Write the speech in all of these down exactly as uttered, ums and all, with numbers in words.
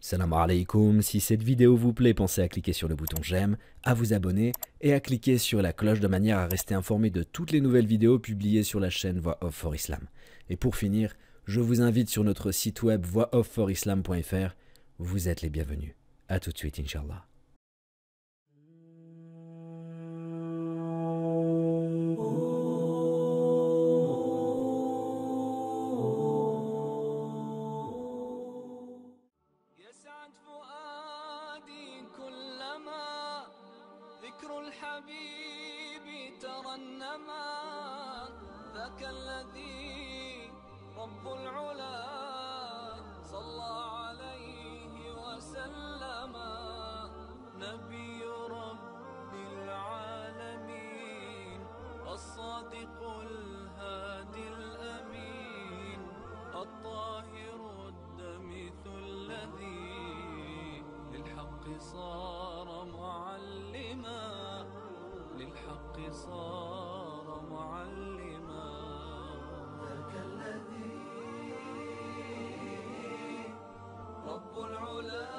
Salam alaikum, si cette vidéo vous plaît, pensez à cliquer sur le bouton j'aime, à vous abonner et à cliquer sur la cloche de manière à rester informé de toutes les nouvelles vidéos publiées sur la chaîne Voix Off for Islam. Et pour finir, je vous invite sur notre site web voix off for islam point f r. Vous êtes les bienvenus. A tout de suite, Inch'Allah. ذكر الحبيب ترنما ذاك الذي رب العلا صلى عليه وسلم نبي رب العالمين الصادق الهادي الأمين الطاهر الدمث الذي للحق صار معلما للحق صار معلما ذاك الذي رب العلا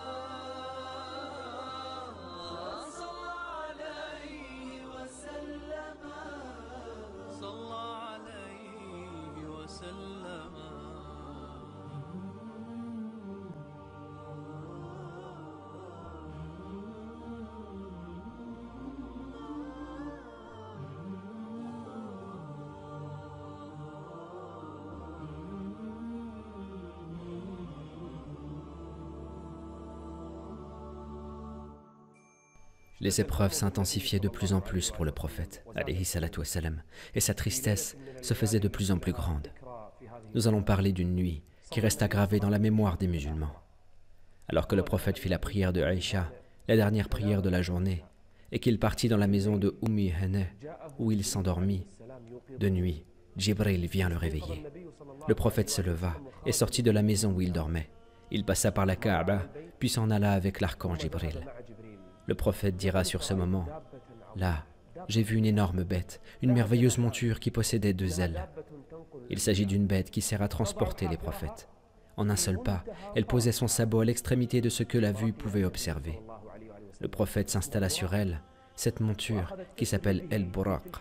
صلى عليه وسلم صلى عليه وسلم. Les épreuves s'intensifiaient de plus en plus pour le prophète, alayhi salatu wassalam, et sa tristesse se faisait de plus en plus grande. Nous allons parler d'une nuit qui resta gravée dans la mémoire des musulmans. Alors que le prophète fit la prière de Aïcha, la dernière prière de la journée, et qu'il partit dans la maison de Ummi Hana, où il s'endormit, de nuit, Jibril vient le réveiller. Le prophète se leva et sortit de la maison où il dormait. Il passa par la Kaaba, puis s'en alla avec l'archange Jibril. Le prophète dira sur ce moment, « Là, j'ai vu une énorme bête, une merveilleuse monture qui possédait deux ailes. » Il s'agit d'une bête qui sert à transporter les prophètes. En un seul pas, elle posait son sabot à l'extrémité de ce que la vue pouvait observer. Le prophète s'installa sur elle, cette monture qui s'appelle El-Buraq.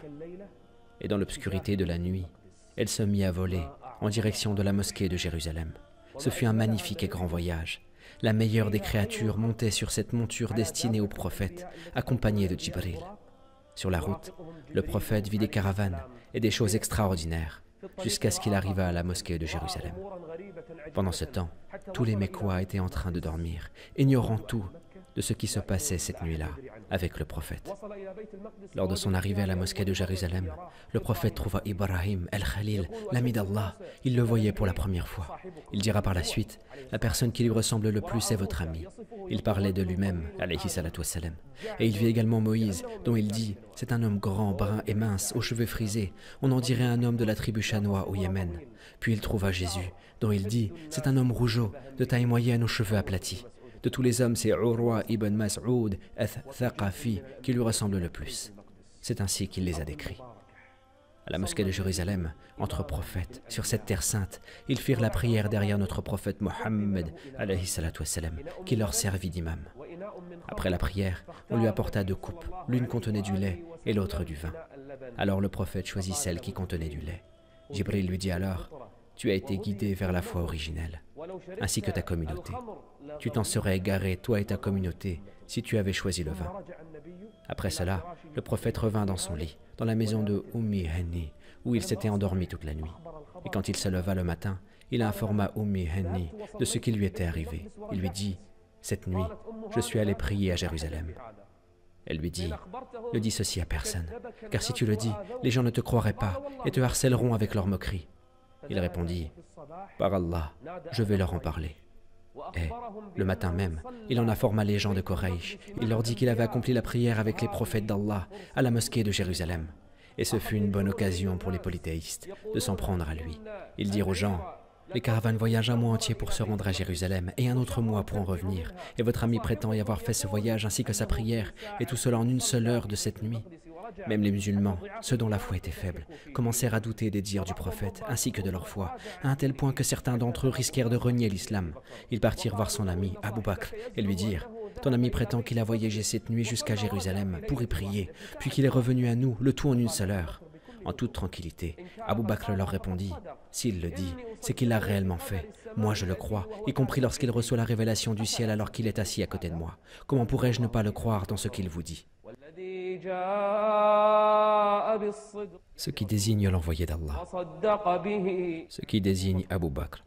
Et dans l'obscurité de la nuit, elle se mit à voler en direction de la mosquée de Jérusalem. Ce fut un magnifique et grand voyage. La meilleure des créatures montait sur cette monture destinée au prophète, accompagnée de Jibril. Sur la route, le prophète vit des caravanes et des choses extraordinaires, jusqu'à ce qu'il arriva à la mosquée de Jérusalem. Pendant ce temps, tous les Mécois étaient en train de dormir, ignorant tout de ce qui se passait cette nuit-là avec le prophète. Lors de son arrivée à la mosquée de Jérusalem, le prophète trouva Ibrahim el-Khalil, l'ami d'Allah. Il le voyait pour la première fois. Il dira par la suite, « La personne qui lui ressemble le plus est votre ami. » Il parlait de lui-même, alayhi salatu wassalam. Et il vit également Moïse, dont il dit, « C'est un homme grand, brun et mince, aux cheveux frisés. On en dirait un homme de la tribu Chanois au Yémen. » Puis il trouva Jésus, dont il dit, « C'est un homme rougeau, de taille moyenne aux cheveux aplatis. » De tous les hommes, c'est Urwa ibn Mas'ud al-Thaqafi qui lui ressemble le plus. C'est ainsi qu'il les a décrits. À la mosquée de Jérusalem, entre prophètes, sur cette terre sainte, ils firent la prière derrière notre prophète Mohammed, alayhi salatu wassalam, qui leur servit d'imam. Après la prière, on lui apporta deux coupes, l'une contenait du lait et l'autre du vin. Alors le prophète choisit celle qui contenait du lait. Jibril lui dit alors, « Tu as été guidé vers la foi originelle, ainsi que ta communauté. Tu t'en serais égaré, toi et ta communauté, si tu avais choisi le vin. » Après cela, le prophète revint dans son lit, dans la maison de Ummi Hani, où il s'était endormi toute la nuit. Et quand il se leva le matin, il informa Ummi Hani de ce qui lui était arrivé. Il lui dit, « Cette nuit, je suis allé prier à Jérusalem. » Elle lui dit, « Ne dis ceci à personne, car si tu le dis, les gens ne te croiraient pas et te harcèleront avec leurs moqueries. » Il répondit, « Par Allah, je vais leur en parler. » Et, le matin même, il en informa les gens de Quraysh. Il leur dit qu'il avait accompli la prière avec les prophètes d'Allah à la mosquée de Jérusalem. Et ce fut une bonne occasion pour les polythéistes de s'en prendre à lui. Ils dirent aux gens, « Les caravanes voyagent un mois entier pour se rendre à Jérusalem et un autre mois pour en revenir. Et votre ami prétend y avoir fait ce voyage ainsi que sa prière, et tout cela en une seule heure de cette nuit. Même les musulmans, ceux dont la foi était faible, commencèrent à douter des dires du prophète ainsi que de leur foi, à un tel point que certains d'entre eux risquèrent de renier l'islam. Ils partirent voir son ami, Abu Bakr, et lui dirent « Ton ami prétend qu'il a voyagé cette nuit jusqu'à Jérusalem pour y prier, puis qu'il est revenu à nous, le tout en une seule heure. » En toute tranquillité, Abu Bakr leur répondit « S'il le dit, c'est qu'il l'a réellement fait. Moi je le crois, y compris lorsqu'il reçoit la révélation du ciel alors qu'il est assis à côté de moi. Comment pourrais-je ne pas le croire dans ce qu'il vous dit ?» Ce qui désigne l'envoyé d'Allah, ce qui désigne Abu Bakr.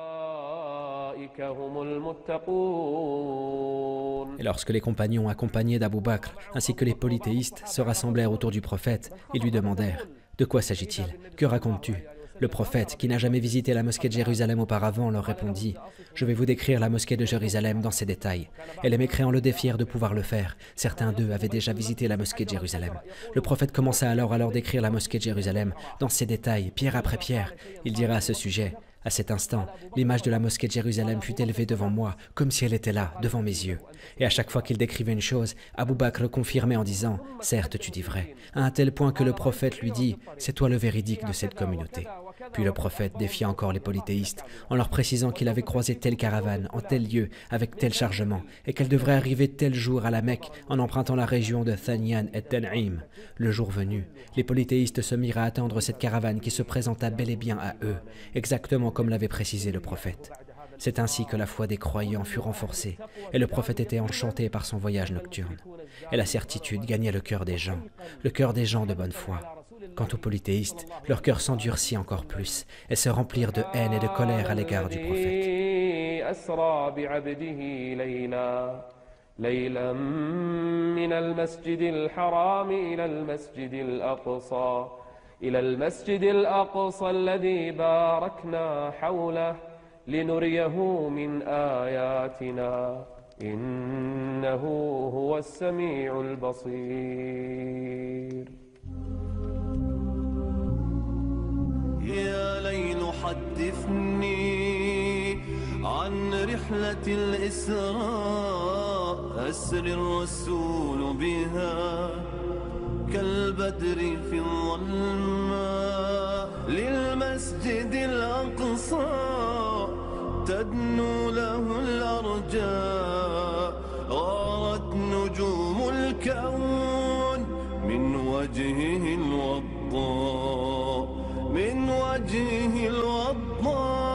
Et lorsque les compagnons accompagnés d'Abu Bakr, ainsi que les polythéistes, se rassemblèrent autour du prophète, ils lui demandèrent « De quoi s'agit-il? Que racontes-tu » Le prophète, qui n'a jamais visité la mosquée de Jérusalem auparavant, leur répondit « Je vais vous décrire la mosquée de Jérusalem dans ses détails. » Et les mécréants le défièrent de pouvoir le faire. Certains d'eux avaient déjà visité la mosquée de Jérusalem. Le prophète commença alors à leur décrire la mosquée de Jérusalem dans ses détails, pierre après pierre. Il dira à ce sujet « À cet instant, l'image de la mosquée de Jérusalem fut élevée devant moi, comme si elle était là, devant mes yeux. » Et à chaque fois qu'il décrivait une chose, Abu Bakr confirmait en disant « Certes, tu dis vrai. » À un tel point que le prophète lui dit « C'est toi le véridique de cette communauté. » Puis le prophète défia encore les polythéistes en leur précisant qu'il avait croisé telle caravane, en tel lieu, avec tel chargement, et qu'elle devrait arriver tel jour à la Mecque en empruntant la région de Thaniyan et Tan'im. Le jour venu, les polythéistes se mirent à attendre cette caravane qui se présenta bel et bien à eux, exactement comme l'avait précisé le prophète. C'est ainsi que la foi des croyants fut renforcée, et le prophète était enchanté par son voyage nocturne. Et la certitude gagnait le cœur des gens, le cœur des gens de bonne foi. Quant aux polythéistes, leur cœur s'endurcit encore plus et se remplirent de haine et de colère à l'égard du prophète. ليلا من المسجد الحرام إلى المسجد الأقصى إلى المسجد الأقصى الذي باركنا حوله لنريه من آياتنا إنه هو السميع البصير. يا ليل حدثني عن رحلة الإسراء أسر الرسول بها كالبدر في الظلماء للمسجد الأقصى تدنو له الأرجاء غارت نجوم الكون من وجهه الوضاء من وجهه الوضاء.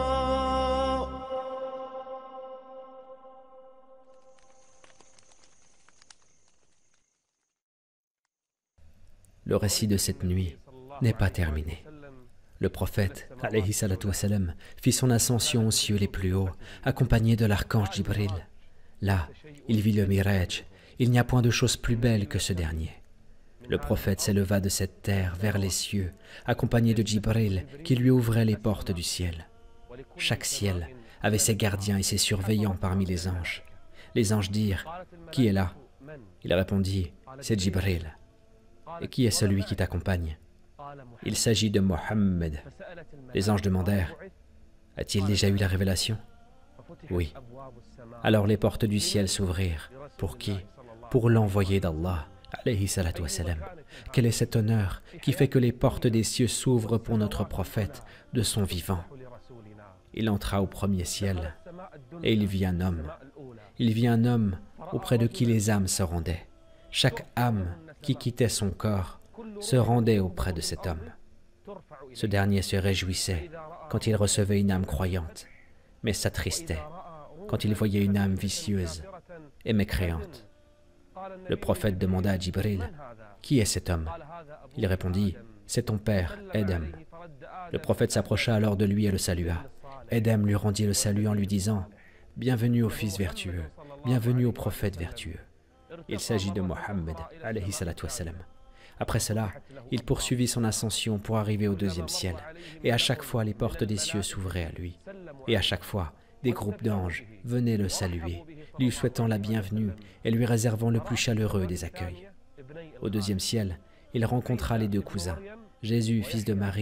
Le récit de cette nuit n'est pas terminé. Le prophète, alayhi salatu wassalam, fit son ascension aux cieux les plus hauts, accompagné de l'archange Jibril. Là, il vit le Miraj. Il n'y a point de chose plus belle que ce dernier. Le prophète s'éleva de cette terre vers les cieux, accompagné de Jibril, qui lui ouvrait les portes du ciel. Chaque ciel avait ses gardiens et ses surveillants parmi les anges. Les anges dirent « Qui est là ?» Il répondit « C'est Jibril. » « Et qui est celui qui t'accompagne ?» Il s'agit de Mohammed. Les anges demandèrent « A-t-il déjà eu la révélation ?» Oui. Alors les portes du ciel s'ouvrirent. Pour qui? Pour l'envoyé d'Allah, alayhi salatu wassalam. Quel est cet honneur qui fait que les portes des cieux s'ouvrent pour notre prophète de son vivant? Il entra au premier ciel et il vit un homme. Il vit un homme auprès de qui les âmes se rendaient. Chaque âme qui quittait son corps se rendait auprès de cet homme. Ce dernier se réjouissait quand il recevait une âme croyante, mais s'attristait quand il voyait une âme vicieuse et mécréante. Le prophète demanda à Jibril, « Qui est cet homme ?» Il répondit, « C'est ton père, Adam. » Le prophète s'approcha alors de lui et le salua. Adam lui rendit le salut en lui disant, « Bienvenue au fils vertueux, bienvenue au prophète vertueux. » Il s'agit de Mohammed, alayhi salatu wassalam. Après cela, il poursuivit son ascension pour arriver au deuxième ciel, et à chaque fois les portes des cieux s'ouvraient à lui. Et à chaque fois, des groupes d'anges venaient le saluer, lui souhaitant la bienvenue et lui réservant le plus chaleureux des accueils. Au deuxième ciel, il rencontra les deux cousins, Jésus, fils de Marie,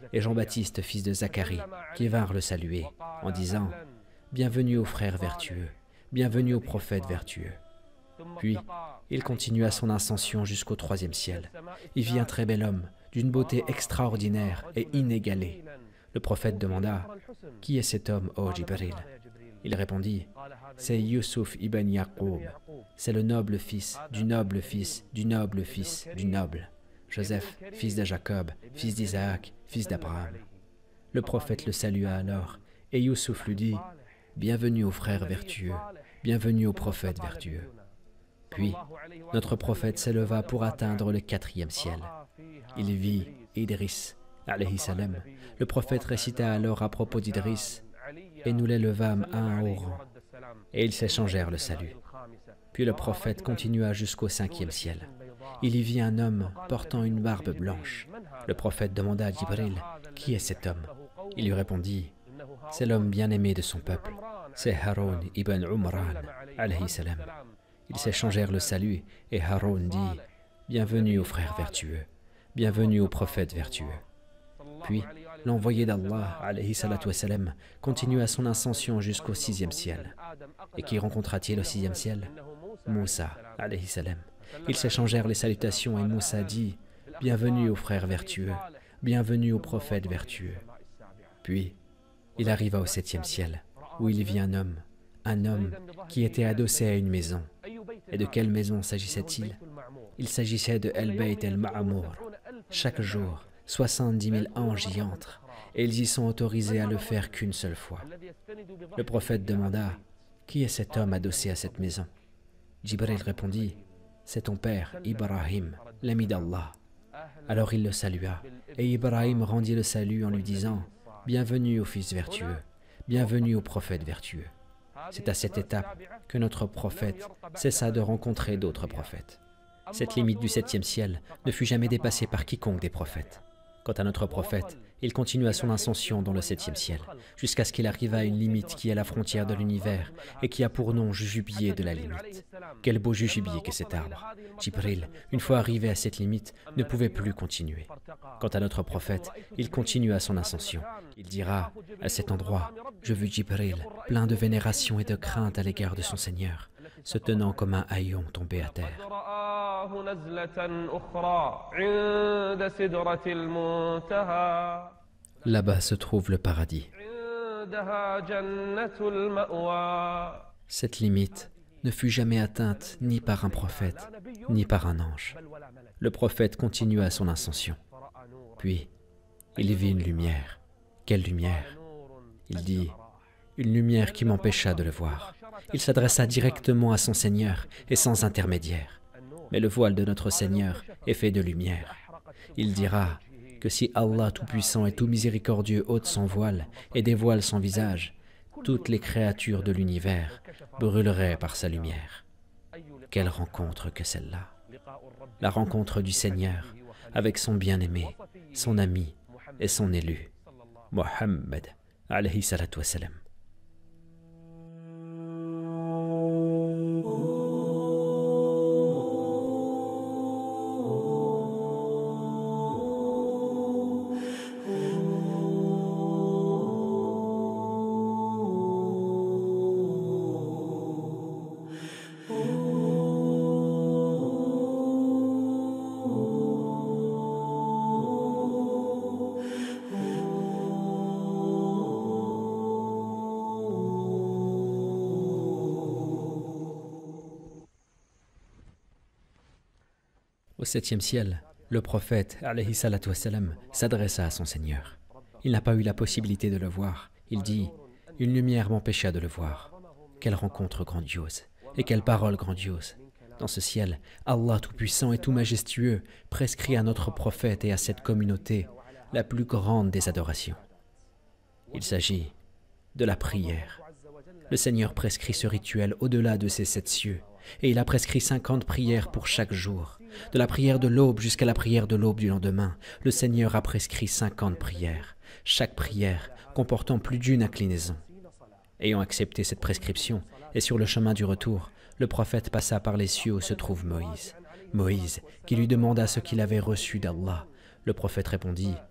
et Jean-Baptiste, fils de Zacharie, qui vinrent le saluer en disant « Bienvenue aux frères vertueux, bienvenue aux prophètes vertueux ». Puis, il continua son ascension jusqu'au troisième ciel. Il vit un très bel homme, d'une beauté extraordinaire et inégalée. Le prophète demanda « Qui est cet homme, ô Jibril ?» Il répondit « C'est Yusuf ibn Yaqub, c'est le noble fils du noble fils du noble fils du noble. Joseph, fils de Jacob, fils d'Isaac, fils d'Abraham. » Le prophète le salua alors, et Yusuf lui dit « Bienvenue aux frères vertueux, bienvenue aux prophètes vertueux. » Puis, notre prophète s'éleva pour atteindre le quatrième ciel. Il vit Idriss, alayhi salam. Le prophète récita alors à propos d'Idriss, et nous l'élevâmes à un haut rang, et ils s'échangèrent le salut. Puis le prophète continua jusqu'au cinquième ciel. Il y vit un homme portant une barbe blanche. Le prophète demanda à Jibril, « Qui est cet homme ?» Il lui répondit, « C'est l'homme bien-aimé de son peuple, c'est Haroun ibn Umran, alayhi salam. » Ils s'échangèrent le salut, et Haroun dit, « Bienvenue aux frères vertueux, bienvenue aux prophètes vertueux. » Puis, l'envoyé d'Allah, alayhi salatu wassalam, continua son ascension jusqu'au sixième ciel. Et qui rencontra-t-il au sixième ciel? Moussa, alayhi salam. Ils s'échangèrent les salutations, et Moussa dit, « Bienvenue aux frères vertueux, bienvenue aux prophètes vertueux. » Puis, il arriva au septième ciel, où il vit un homme, un homme qui était adossé à une maison. Et de quelle maison s'agissait-il? Il s'agissait de El Bayt El Ma'amour. Chaque jour, soixante-dix mille anges y entrent, et ils y sont autorisés à le faire qu'une seule fois. Le prophète demanda, « Qui est cet homme adossé à cette maison ?» Jibril répondit, « C'est ton père, Ibrahim, l'ami d'Allah. » Alors il le salua, et Ibrahim rendit le salut en lui disant, « Bienvenue au fils vertueux, bienvenue au prophète vertueux. » C'est à cette étape que notre prophète cessa de rencontrer d'autres prophètes. Cette limite du septième ciel ne fut jamais dépassée par quiconque des prophètes. Quant à notre prophète, il continua son ascension dans le septième ciel, jusqu'à ce qu'il arriva à une limite qui est la frontière de l'univers et qui a pour nom jujubier de la limite. Quel beau jujubier qu'est cet arbre! Jibril, une fois arrivé à cette limite, ne pouvait plus continuer. Quant à notre prophète, il continua son ascension. Il dira, à cet endroit, je vis Jibril, plein de vénération et de crainte à l'égard de son Seigneur, se tenant comme un haillon tombé à terre. Là-bas se trouve le paradis. Cette limite ne fut jamais atteinte ni par un prophète, ni par un ange. Le prophète continua son ascension. Puis, il vit une lumière. Quelle lumière? Il dit, une lumière qui m'empêcha de le voir. Il s'adressa directement à son Seigneur et sans intermédiaire. Mais le voile de notre Seigneur est fait de lumière. Il dira que si Allah Tout-Puissant et Tout-Miséricordieux ôte son voile et dévoile son visage, toutes les créatures de l'univers brûleraient par sa lumière. Quelle rencontre que celle-là! La rencontre du Seigneur avec son bien-aimé, son ami et son élu, Mohammed, alayhi salatu wassalam. Au septième ciel, le prophète, alayhi salatu wassalam, s'adressa à son Seigneur. Il n'a pas eu la possibilité de le voir. Il dit, « Une lumière m'empêcha de le voir. » Quelle rencontre grandiose et quelle parole grandiose. Dans ce ciel, Allah Tout-Puissant et Tout-Majestueux prescrit à notre prophète et à cette communauté la plus grande des adorations. Il s'agit de la prière. Le Seigneur prescrit ce rituel au-delà de ces sept cieux, et il a prescrit cinquante prières pour chaque jour. De la prière de l'aube jusqu'à la prière de l'aube du lendemain, le Seigneur a prescrit cinquante prières, chaque prière comportant plus d'une inclinaison. Ayant accepté cette prescription, et sur le chemin du retour, le prophète passa par les cieux où se trouve Moïse. Moïse, qui lui demanda ce qu'il avait reçu d'Allah. Le prophète répondit,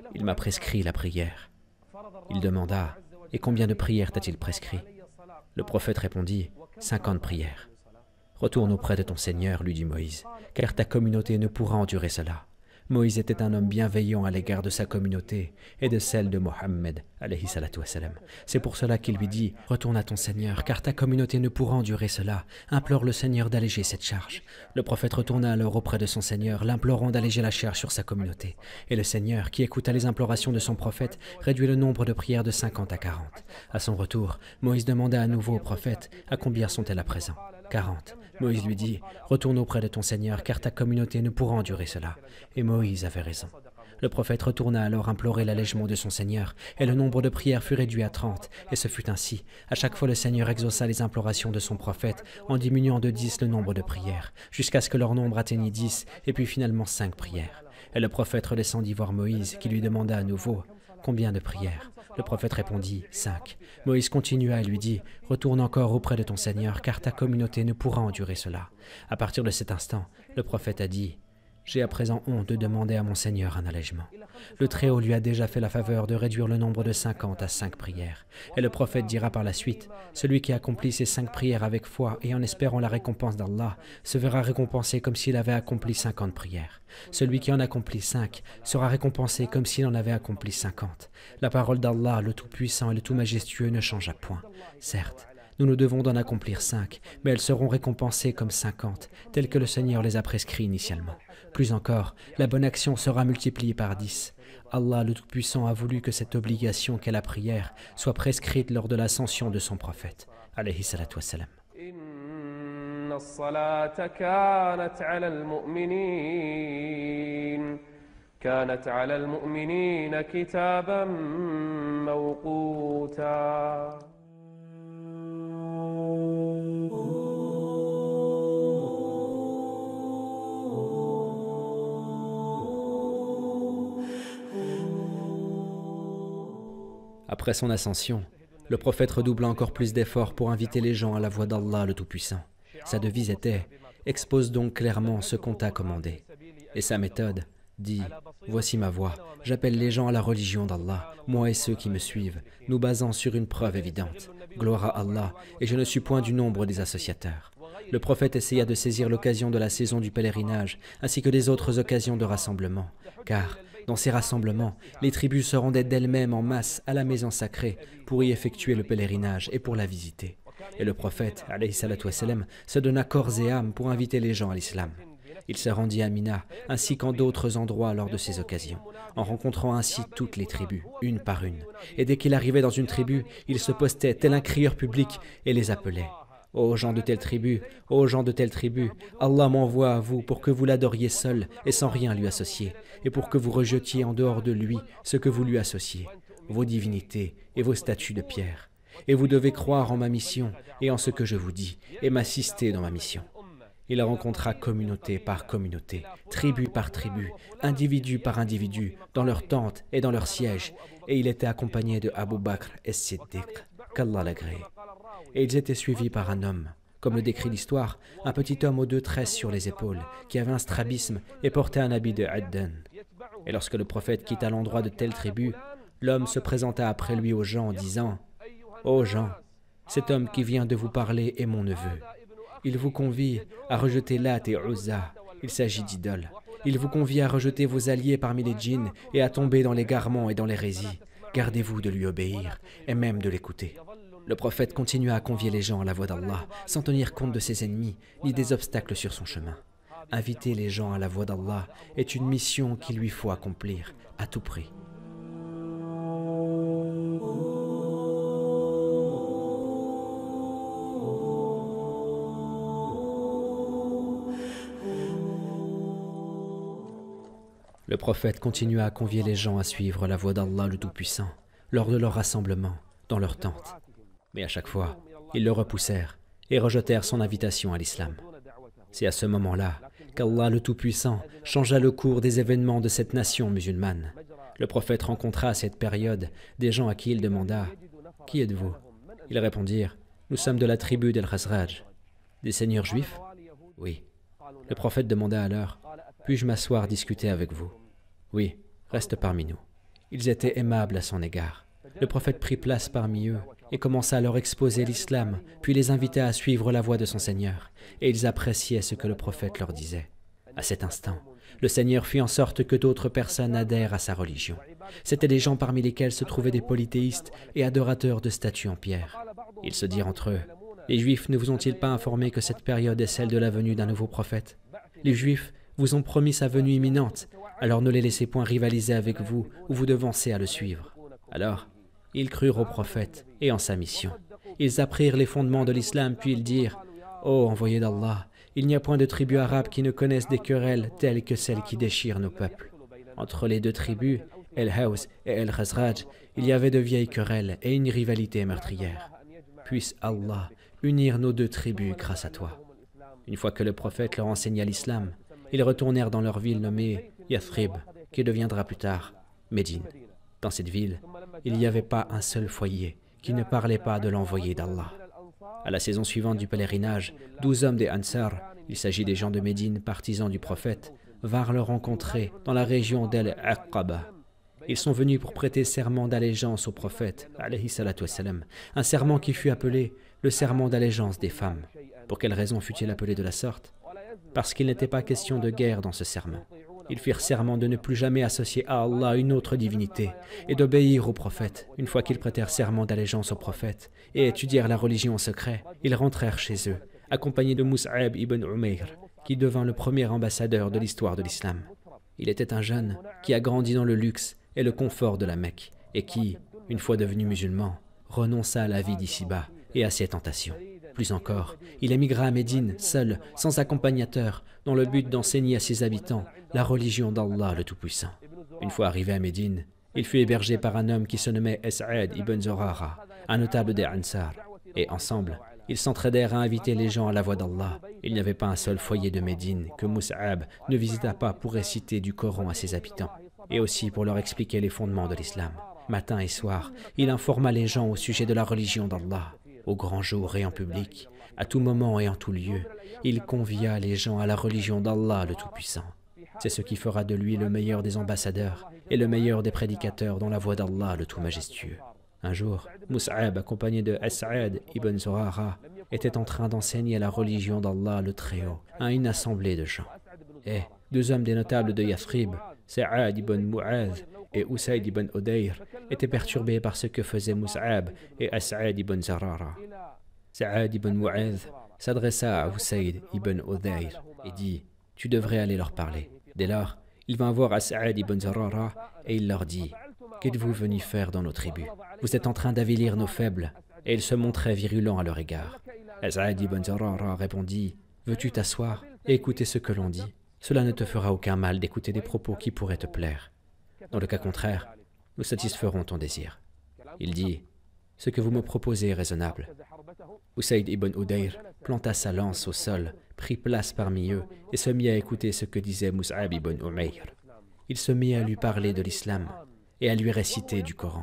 Il m'a prescrit la prière. Il demanda, « Et combien de prières t'a-t-il prescrit ?» Le prophète répondit, « cinquante prières. » « Retourne auprès de ton Seigneur, lui dit Moïse, car ta communauté ne pourra endurer cela. » Moïse était un homme bienveillant à l'égard de sa communauté et de celle de Mohammed, alayhi salatu wassalam. C'est pour cela qu'il lui dit, « Retourne à ton Seigneur, car ta communauté ne pourra endurer cela. Implore le Seigneur d'alléger cette charge. » Le prophète retourna alors auprès de son Seigneur, l'implorant d'alléger la charge sur sa communauté. Et le Seigneur, qui écouta les implorations de son prophète, réduit le nombre de prières de cinquante à quarante. À son retour, Moïse demanda à nouveau au prophète, « À combien sont-elles à présent ?» quarante. Moïse lui dit, « Retourne auprès de ton Seigneur, car ta communauté ne pourra endurer cela. » Et Moïse avait raison. Le prophète retourna alors implorer l'allègement de son Seigneur, et le nombre de prières fut réduit à trente, et ce fut ainsi. À chaque fois, le Seigneur exauça les implorations de son prophète, en diminuant de dix le nombre de prières, jusqu'à ce que leur nombre atteignît dix, et puis finalement cinq prières. Et le prophète redescendit voir Moïse, qui lui demanda à nouveau, « Combien de prières ?» Le prophète répondit, « Cinq. » Moïse continua et lui dit, « Retourne encore auprès de ton Seigneur, car ta communauté ne pourra endurer cela. » À partir de cet instant, le prophète a dit, « J'ai à présent honte de demander à mon Seigneur un allègement. » Le Très-Haut lui a déjà fait la faveur de réduire le nombre de cinquante à cinq prières. Et le prophète dira par la suite, « Celui qui accomplit ces cinq prières avec foi et en espérant la récompense d'Allah se verra récompensé comme s'il avait accompli cinquante prières. Celui qui en accomplit cinq sera récompensé comme s'il en avait accompli cinquante. La parole d'Allah, le Tout-Puissant et le Tout-Majestueux, ne changea point. Certes, nous nous devons d'en accomplir cinq, mais elles seront récompensées comme cinquante, telles que le Seigneur les a prescrits initialement. Plus encore, la bonne action sera multipliée par dix. Allah le Tout-Puissant a voulu que cette obligation qu'est la prière soit prescrite lors de l'ascension de son prophète, alayhi salatu wassalam. إن الصلاة كانت على المؤمنين كانت على المؤمنين كتابا موقوتا. Après son ascension, le prophète redoubla encore plus d'efforts pour inviter les gens à la voie d'Allah le Tout-Puissant. Sa devise était « Expose donc clairement ce qu'on t'a commandé ». Et sa méthode dit « Voici ma voie, j'appelle les gens à la religion d'Allah, moi et ceux qui me suivent, nous basant sur une preuve évidente. Gloire à Allah, et je ne suis point du nombre des associateurs. » Le prophète essaya de saisir l'occasion de la saison du pèlerinage, ainsi que des autres occasions de rassemblement, car dans ces rassemblements, les tribus se rendaient d'elles-mêmes en masse à la maison sacrée pour y effectuer le pèlerinage et pour la visiter. Et le prophète, alayhi salatu wassalam, se donna corps et âme pour inviter les gens à l'islam. Il se rendit à Mina, ainsi qu'en d'autres endroits lors de ces occasions, en rencontrant ainsi toutes les tribus, une par une. Et dès qu'il arrivait dans une tribu, il se postait tel un crieur public et les appelait. Ô gens de telle tribu, ô gens de telle tribu, Allah m'envoie à vous pour que vous l'adoriez seul et sans rien lui associer, et pour que vous rejetiez en dehors de lui ce que vous lui associez, vos divinités et vos statues de pierre. Et vous devez croire en ma mission et en ce que je vous dis, et m'assister dans ma mission. Il rencontra communauté par communauté, tribu par tribu, individu par individu, dans leurs tentes et dans leurs sièges, et il était accompagné de Abu Bakr es-Siddiq, qu'Allah l'agrée. Et ils étaient suivis par un homme, comme le décrit l'histoire, un petit homme aux deux tresses sur les épaules, qui avait un strabisme et portait un habit de Addan. Et lorsque le prophète quitta l'endroit de telle tribu, l'homme se présenta après lui aux gens en disant « Ô gens, cet homme qui vient de vous parler est mon neveu. Il vous convie à rejeter Lat et Uzza, il s'agit d'idoles. Il vous convie à rejeter vos alliés parmi les djinns et à tomber dans l'égarement et dans l'hérésie. Gardez-vous de lui obéir et même de l'écouter. » Le prophète continua à convier les gens à la voie d'Allah, sans tenir compte de ses ennemis, ni des obstacles sur son chemin. Inviter les gens à la voie d'Allah est une mission qu'il lui faut accomplir à tout prix. Le prophète continua à convier les gens à suivre la voie d'Allah le Tout-Puissant, lors de leur rassemblement, dans leur tente. Mais à chaque fois, ils le repoussèrent et rejetèrent son invitation à l'islam. C'est à ce moment-là qu'Allah le Tout-Puissant changea le cours des événements de cette nation musulmane. Le prophète rencontra à cette période des gens à qui il demanda « Qui êtes-vous » Ils répondirent « Nous sommes de la tribu d'Al-Khazraj. » Des seigneurs juifs ? Oui. Le prophète demanda alors « Puis-je m'asseoir discuter avec vous ?» Oui, reste parmi nous. Ils étaient aimables à son égard. Le prophète prit place parmi eux et commença à leur exposer l'islam, puis les invita à suivre la voie de son Seigneur, et ils appréciaient ce que le prophète leur disait. À cet instant, le Seigneur fit en sorte que d'autres personnes adhèrent à sa religion. C'étaient des gens parmi lesquels se trouvaient des polythéistes et adorateurs de statues en pierre. Ils se dirent entre eux, « Les Juifs ne vous ont-ils pas informé que cette période est celle de la venue d'un nouveau prophète? Les Juifs vous ont promis sa venue imminente, alors ne les laissez point rivaliser avec vous ou vous devancez à le suivre. » Alors, ils crurent au prophète et en sa mission. Ils apprirent les fondements de l'islam, puis ils dirent, « Ô envoyé d'Allah, il n'y a point de tribus arabes qui ne connaissent des querelles telles que celles qui déchirent nos peuples. Entre les deux tribus, El-Haws et El-Khazraj, il y avait de vieilles querelles et une rivalité meurtrière. Puisse Allah unir nos deux tribus grâce à toi. » Une fois que le prophète leur enseigna l'islam, ils retournèrent dans leur ville nommée Yathrib, qui deviendra plus tard Médine. Dans cette ville, il n'y avait pas un seul foyer qui ne parlait pas de l'envoyé d'Allah. À la saison suivante du pèlerinage, douze hommes des Ansar, il s'agit des gens de Médine, partisans du prophète, vinrent le rencontrer dans la région d'Al-Aqaba. Ils sont venus pour prêter serment d'allégeance au prophète, alayhi salatu wassalam, un serment qui fut appelé le serment d'allégeance des femmes. Pour quelle raison fut-il appelé de la sorte? Parce qu'il n'était pas question de guerre dans ce serment. Ils firent serment de ne plus jamais associer à Allah une autre divinité et d'obéir au prophète. Une fois qu'ils prêtèrent serment d'allégeance au prophète et étudièrent la religion en secret, ils rentrèrent chez eux, accompagnés de Mus'ab ibn Umayr, qui devint le premier ambassadeur de l'histoire de l'islam. Il était un jeune qui a grandi dans le luxe et le confort de la Mecque et qui, une fois devenu musulman, renonça à la vie d'ici-bas et à ses tentations. Plus encore, il émigra à Médine, seul, sans accompagnateur, dans le but d'enseigner à ses habitants la religion d'Allah le Tout-Puissant. Une fois arrivé à Médine, il fut hébergé par un homme qui se nommait As'ad ibn Zurara, un notable des Ansar, et ensemble, ils s'entraidèrent à inviter les gens à la voie d'Allah. Il n'y avait pas un seul foyer de Médine que Mus'ab ne visita pas pour réciter du Coran à ses habitants, et aussi pour leur expliquer les fondements de l'islam. Matin et soir, il informa les gens au sujet de la religion d'Allah. Au grand jour et en public, à tout moment et en tout lieu, il convia les gens à la religion d'Allah le Tout-Puissant. C'est ce qui fera de lui le meilleur des ambassadeurs et le meilleur des prédicateurs dans la voie d'Allah le Tout Majestueux. Un jour, Mus'ab, accompagné de As'ad ibn Zurara, était en train d'enseigner la religion d'Allah le Très-Haut à une assemblée de gens. Et deux hommes des notables de Yathrib, Sa'ad ibn Mu'adh et Usayd ibn Udayr, étaient perturbés par ce que faisaient Mus'ab et As'ad ibn Zurara. Sa'ad ibn Mu'adh s'adressa à Usayd ibn Udayr et dit « Tu devrais aller leur parler. » Dès lors, il vint voir As'ad ibn Zurara et il leur dit « Qu'êtes-vous venus faire dans nos tribus? Vous êtes en train d'avilir nos faibles. » Et il se montrait virulent à leur égard. As'ad ibn Zurara répondit « Veux-tu t'asseoir et écouter ce que l'on dit? Cela ne te fera aucun mal d'écouter des propos qui pourraient te plaire. Dans le cas contraire, nous satisferons ton désir. » Il dit « Ce que vous me proposez est raisonnable. » Usayd ibn Udayr planta sa lance au sol, prit place parmi eux et se mit à écouter ce que disait Mus'ab ibn Umayr. Il se mit à lui parler de l'islam et à lui réciter du Coran.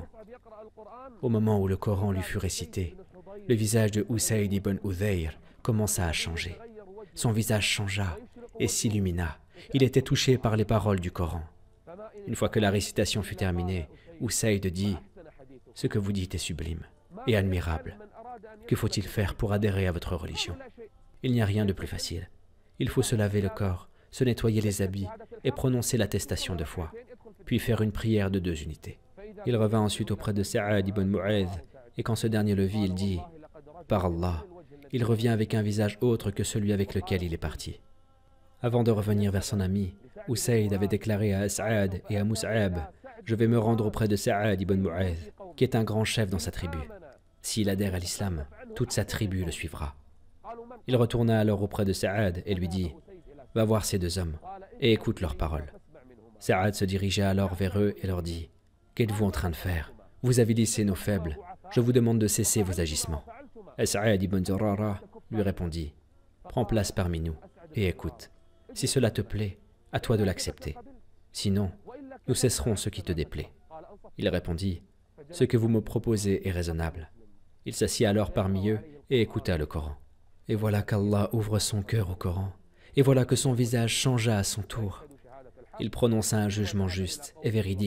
Au moment où le Coran lui fut récité, le visage de Usayd ibn Udayr commença à changer. Son visage changea et s'illumina. Il était touché par les paroles du Coran. Une fois que la récitation fut terminée, Usayd dit « Ce que vous dites est sublime et admirable. Que faut-il faire pour adhérer à votre religion? Il n'y a rien de plus facile. Il faut se laver le corps, se nettoyer les habits et prononcer l'attestation de foi, puis faire une prière de deux unités. » Il revint ensuite auprès de Sa'ad ibn Mu'adh, et quand ce dernier le vit, il dit « Par Allah, il revient avec un visage autre que celui avec lequel il est parti. » Avant de revenir vers son ami, Usayd avait déclaré à As'ad et à Mus'ab « Je vais me rendre auprès de Sa'ad ibn Mu'adh, qui est un grand chef dans sa tribu. S'il adhère à l'islam, toute sa tribu le suivra. » Il retourna alors auprès de Sa'ad et lui dit « Va voir ces deux hommes et écoute leurs paroles. » Sa'ad se dirigea alors vers eux et leur dit « Qu'êtes-vous en train de faire? Vous avilissez nos faibles. Je vous demande de cesser vos agissements. » As'ad ibn Zurara lui répondit « Prends place parmi nous et écoute. Si cela te plaît, à toi de l'accepter. Sinon, nous cesserons ce qui te déplaît. » Il répondit « Ce que vous me proposez est raisonnable. » Il s'assit alors parmi eux et écouta le Coran. Et voilà qu'Allah ouvre son cœur au Coran, et voilà que son visage changea à son tour. Il prononça un jugement juste et véridique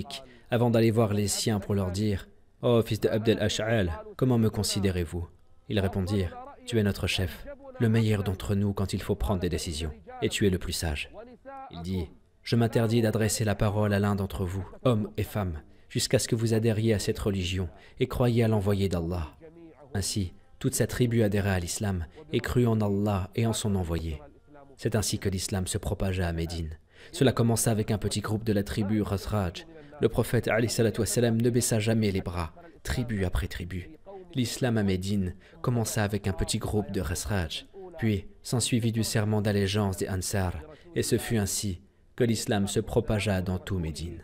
avant d'aller voir les siens pour leur dire « Oh, fils de Abd al-Ash'al, comment me considérez-vous » Ils répondirent « Tu es notre chef, le meilleur d'entre nous quand il faut prendre des décisions, et tu es le plus sage. » Il dit « Je m'interdis d'adresser la parole à l'un d'entre vous, hommes et femmes, jusqu'à ce que vous adhériez à cette religion et croyiez à l'envoyé d'Allah. » Ainsi, toute sa tribu adhéra à l'islam et crut en Allah et en son envoyé. C'est ainsi que l'islam se propagea à Médine. Cela commença avec un petit groupe de la tribu Khazraj. Le prophète alayhi salatu wassalam ne baissa jamais les bras, tribu après tribu. L'islam à Médine commença avec un petit groupe de Khazraj, puis s'ensuivit du serment d'allégeance des Ansar, et ce fut ainsi que l'islam se propagea dans tout Médine.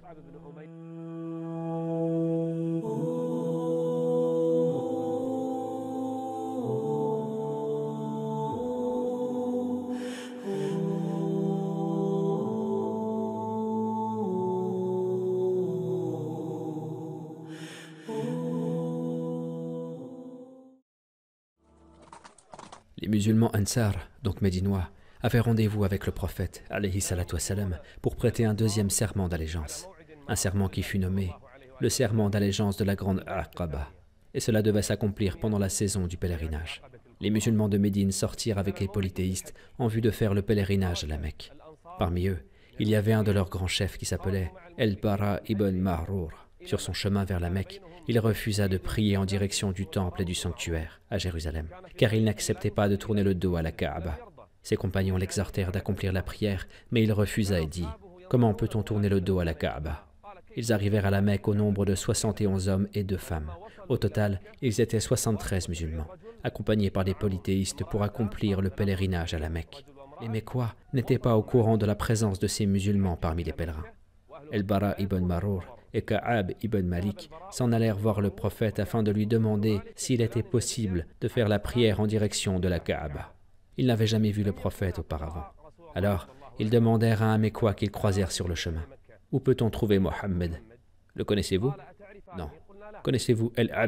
Les musulmans Ansar, donc médinois, avaient rendez-vous avec le prophète, alayhi salatu wassalam, pour prêter un deuxième serment d'allégeance. Un serment qui fut nommé le serment d'allégeance de la grande Aqaba. Et cela devait s'accomplir pendant la saison du pèlerinage. Les musulmans de Médine sortirent avec les polythéistes en vue de faire le pèlerinage à la Mecque. Parmi eux, il y avait un de leurs grands chefs qui s'appelait El-Bara ibn Mahrour. Sur son chemin vers la Mecque, il refusa de prier en direction du temple et du sanctuaire, à Jérusalem, car il n'acceptait pas de tourner le dos à la Kaaba. Ses compagnons l'exhortèrent d'accomplir la prière, mais il refusa et dit « Comment peut-on tourner le dos à la Kaaba ?» Ils arrivèrent à la Mecque au nombre de soixante et onze hommes et deux femmes. Au total, ils étaient soixante-treize musulmans, accompagnés par des polythéistes pour accomplir le pèlerinage à la Mecque. Les Mécois n'étaient pas au courant de la présence de ces musulmans parmi les pèlerins. El-Bara ibn Mahrour et Ka'ab ibn Malik s'en allèrent voir le prophète afin de lui demander s'il était possible de faire la prière en direction de la Kaaba. Ils n'avaient jamais vu le prophète auparavant. Alors, ils demandèrent à un Mécois qu'ils croisèrent sur le chemin. « Où peut-on trouver Mohammed? Le connaissez-vous? » « Non. »« Connaissez-vous El-Abbas? » »«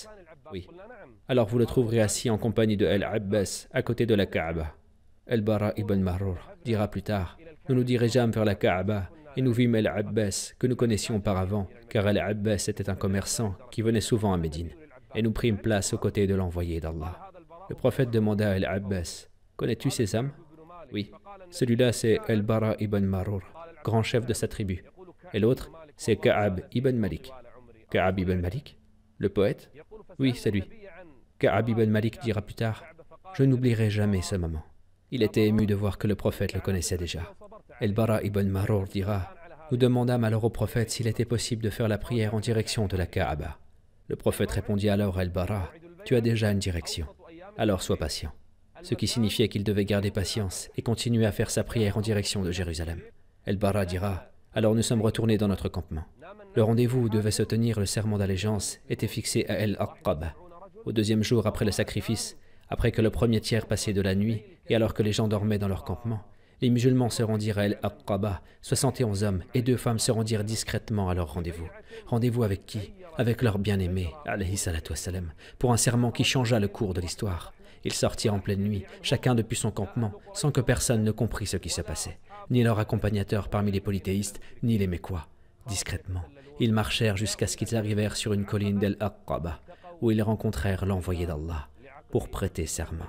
Oui. »« Alors vous le trouverez assis en compagnie de El-Abbas à côté de la Kaaba. » El-Bara ibn Mahrour dira plus tard « Nous nous dirigeâmes vers la Kaaba et nous vîmes El-Abbas que nous connaissions auparavant, car El-Abbas était un commerçant qui venait souvent à Médine, et nous prîmes place aux côtés de l'envoyé d'Allah. » Le prophète demanda à El-Abbas « Connais-tu ces âmes? » « Oui. » Celui-là c'est El-Bara ibn Mahrour, grand chef de sa tribu. Et l'autre, c'est Ka'ab ibn Malik. Ka'ab ibn Malik? Le poète? Oui, c'est lui. Ka'ab ibn Malik dira plus tard « Je n'oublierai jamais ce moment. » Il était ému de voir que le prophète le connaissait déjà. El-Bara ibn Mahrour dira « Nous demandâmes alors au prophète s'il était possible de faire la prière en direction de la Kaaba. » Le prophète répondit alors à El-Bara « Tu as déjà une direction, alors sois patient. » Ce qui signifiait qu'il devait garder patience et continuer à faire sa prière en direction de Jérusalem. El-Bara dira « Alors nous sommes retournés dans notre campement. Le rendez-vous où devait se tenir le serment d'allégeance était fixé à El-Aqaba. Au deuxième jour après le sacrifice, après que le premier tiers passait de la nuit et alors que les gens dormaient dans leur campement, les musulmans se rendirent à El-Aqaba, soixante et onze hommes et deux femmes se rendirent discrètement à leur rendez-vous. Rendez-vous avec qui? Avec leur bien-aimé, alayhi salatu wassalam, pour un serment qui changea le cours de l'histoire. Ils sortirent en pleine nuit, chacun depuis son campement, sans que personne ne comprît ce qui se passait, ni leur accompagnateur parmi les polythéistes, ni les Mécois. Discrètement, ils marchèrent jusqu'à ce qu'ils arrivèrent sur une colline d'El-Aqaba, où ils rencontrèrent l'envoyé d'Allah pour prêter serment.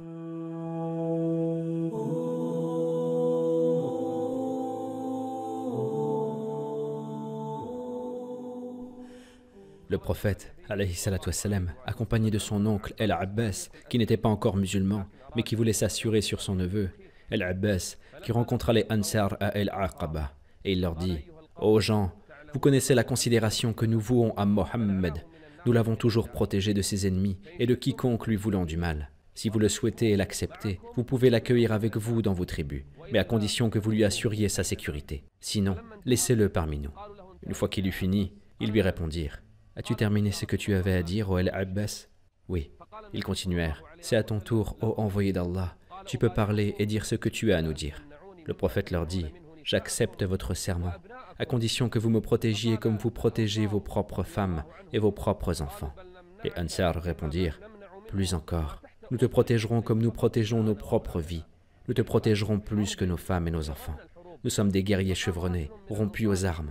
Le prophète, alayhi salatu wassalam, accompagné de son oncle El-Abbas, qui n'était pas encore musulman, mais qui voulait s'assurer sur son neveu, El-Abbas, qui rencontra les Ansar à El-Aqaba, et il leur dit « Ô gens, vous connaissez la considération que nous vouons à Mohammed. Nous l'avons toujours protégé de ses ennemis et de quiconque lui voulant du mal. Si vous le souhaitez et l'acceptez, vous pouvez l'accueillir avec vous dans vos tribus, mais à condition que vous lui assuriez sa sécurité. Sinon, laissez-le parmi nous. » Une fois qu'il eut fini, ils lui répondirent « As-tu terminé ce que tu avais à dire, ô El-Abbas » Oui. Ils continuèrent « C'est à ton tour, ô envoyé d'Allah. Tu peux parler et dire ce que tu as à nous dire. » Le prophète leur dit « J'accepte votre serment, à condition que vous me protégiez comme vous protégez vos propres femmes et vos propres enfants. » Les Ansar répondirent « Plus encore, nous te protégerons comme nous protégeons nos propres vies. Nous te protégerons plus que nos femmes et nos enfants. Nous sommes des guerriers chevronnés, rompus aux armes.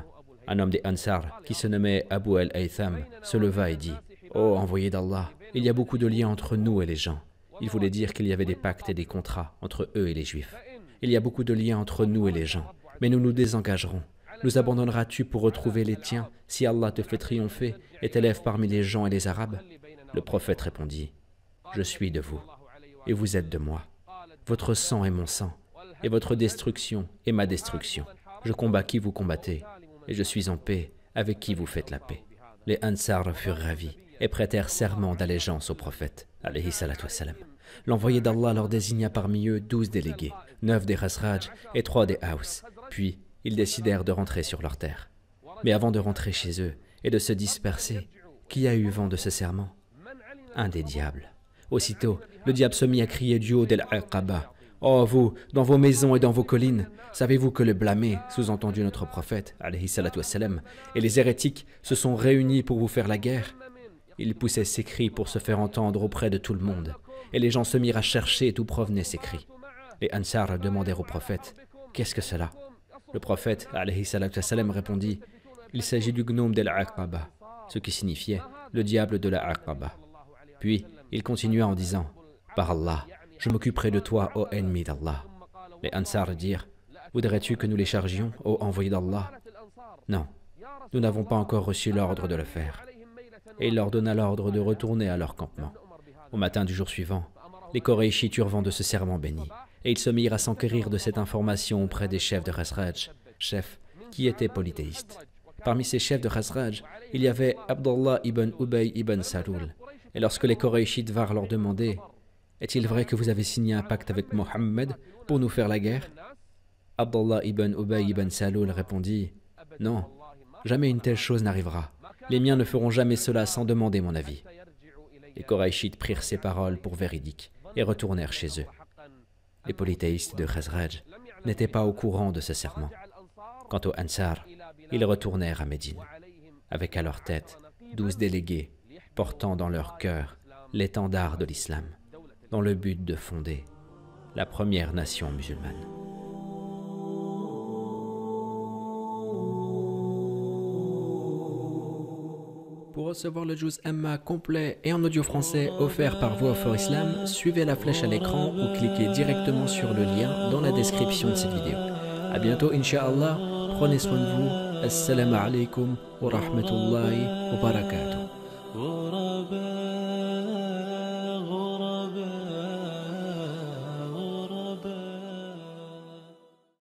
Un homme des Ansar, qui se nommait Abu al-Haytham, se leva et dit « Ô envoyé d'Allah, il y a beaucoup de liens entre nous et les gens. » Il voulait dire qu'il y avait des pactes et des contrats entre eux et les Juifs. « Il y a beaucoup de liens entre nous et les gens, mais nous nous désengagerons. Nous abandonneras-tu pour retrouver les tiens si Allah te fait triompher et t'élève parmi les gens et les Arabes ?» Le prophète répondit « Je suis de vous, et vous êtes de moi. Votre sang est mon sang, et votre destruction est ma destruction. Je combats qui vous combattez, et je suis en paix avec qui vous faites la paix. » Les Ansar furent ravis et prêtèrent serment d'allégeance au prophète, alayhi salatu wassalam. L'envoyé d'Allah leur désigna parmi eux douze délégués, neuf des Khazraj et trois des Aws. Puis, ils décidèrent de rentrer sur leur terre. Mais avant de rentrer chez eux et de se disperser, qui a eu vent de ce serment? Un des diables. Aussitôt, le diable se mit à crier du haut d'Al-Aqaba. « Oh vous, dans vos maisons et dans vos collines, savez-vous que le blâmé, sous-entendu notre prophète, alayhi salatu wassalam, et les hérétiques se sont réunis pour vous faire la guerre ?» Il poussait ses cris pour se faire entendre auprès de tout le monde, et les gens se mirent à chercher d'où provenaient ces cris. Les Ansar demandèrent au prophète « Qu'est-ce que cela ?» Le prophète, alayhi salatu wassalam, répondit « Il s'agit du gnome d'Al-Aqaba », ce qui signifiait « le diable de la Aqaba ». Puis, il continua en disant « Par Allah, je m'occuperai de toi, ô ennemi d'Allah. » Les Ansar dirent « Voudrais-tu que nous les chargions, ô envoyé d'Allah ?» Non, nous n'avons pas encore reçu l'ordre de le faire. Et il leur donna l'ordre de retourner à leur campement. Au matin du jour suivant, les Koraïchites eurent vent de ce serment béni, et ils se mirent à s'enquérir de cette information auprès des chefs de Khazraj, chefs qui étaient polythéistes. Parmi ces chefs de Khazraj, il y avait Abdullah ibn Ubay ibn Salul. Et lorsque les Koraïchites vinrent leur demander « Est-il vrai que vous avez signé un pacte avec Mohammed pour nous faire la guerre ?» Abdullah ibn Ubay ibn Salul répondit « Non, jamais une telle chose n'arrivera. Les miens ne feront jamais cela sans demander mon avis. » Les Koraïchites prirent ces paroles pour véridiques et retournèrent chez eux. Les polythéistes de Khazraj n'étaient pas au courant de ce serment. Quant aux Ansar, ils retournèrent à Médine, avec à leur tête douze délégués portant dans leur cœur l'étendard de l'islam, dans le but de fonder la première nation musulmane. Pour recevoir le Juz Amma complet et en audio français offert par Voix for Islam, suivez la flèche à l'écran ou cliquez directement sur le lien dans la description de cette vidéo. A bientôt, Inch'Allah. Prenez soin de vous. Assalamu alaikum wa rahmatullahi wa barakatuh.